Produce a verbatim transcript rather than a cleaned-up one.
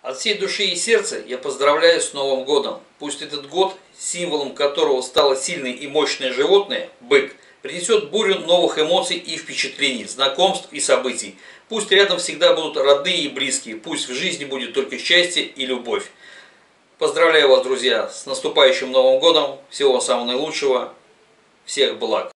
От всей души и сердца я поздравляю с Новым годом. Пусть этот год, символом которого стало сильное и мощное животное, бык, принесет бурю новых эмоций и впечатлений, знакомств и событий. Пусть рядом всегда будут родные и близкие, пусть в жизни будет только счастье и любовь. Поздравляю вас, друзья, с наступающим Новым годом, всего самого наилучшего, всех благ.